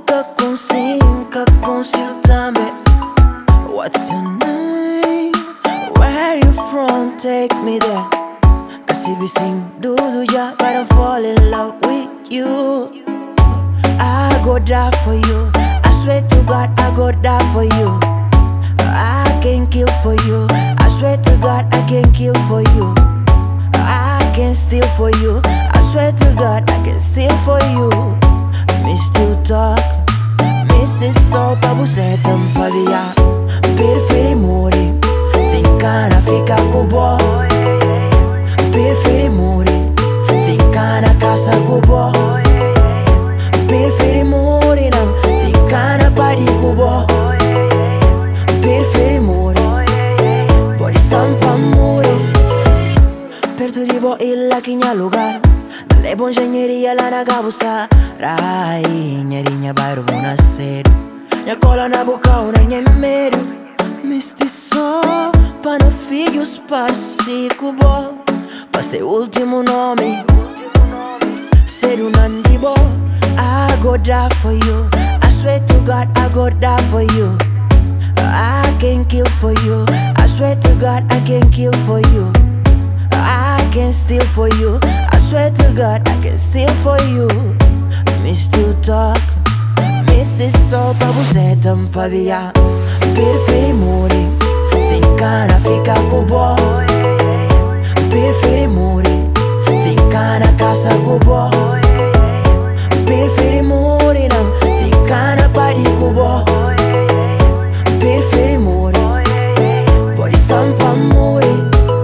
consigo também. What's your name? Where you from? Take me there. Cause if you sing do ya, but I fall in love with you. I go die for you. I swear to God, I go die for you. I can kill for you. I swear to God, I can kill for you. I can steal for you. I swear to God, I can steal for you. Me still talk, miss this song pra você tampa via. Preferi morrer, sem cana fica com boy. Preferi morrer, sem cana caça com boy. Preferi morrer não, sem cana pari com boy. Preferi morrer, pode sampa morrer. Perto di bo illa che nya lugar. Le bongegneria la nagabusa. Rai, nyerinya baru bunasero. Nya cola na boca una nya medo. Misti so, pano figlio sparsi cubo. Pa se ultimo nome. Ser un andibo. I go die for you. I swear to God, I go die for you. I can kill for you. I swear to God, I can kill for you. I can steal for you. I swear to God, I can steal for you. Me still talk, miss this song pra você tampa via. Preferi morrer, sem cana fica com boy. Preferi morrer, sem cana caça com boy. Preferi morrer não, sem cana pari com boy. Preferi morrer, pode sampa morrer.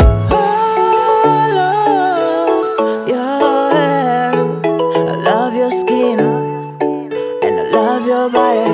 Skin and I love your body.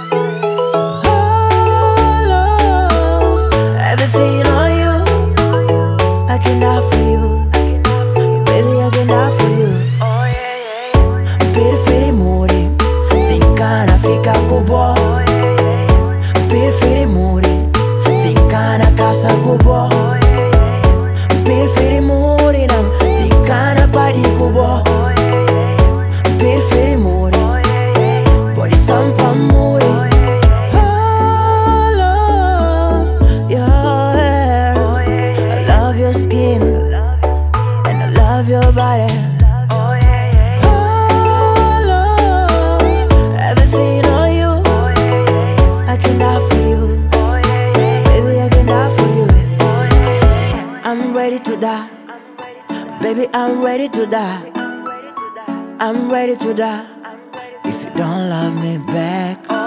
Oh, love, everything on you. I can die for you, baby. I can die for you. Oh yeah, yeah. Preferi morrer, sem cana fica com boy. Preferi morrer, sem cana caça com boy. Preferi morrer não, sem cana pari com boy. Preferi morrer, pode sampa morrer. Oh, love your hair, I love your skin, and I love your body. Oh, love, everything on you. I can die for you, baby. I can die for you. I'm ready to die, baby. I'm ready to die. I'm ready to die if you don't love me back.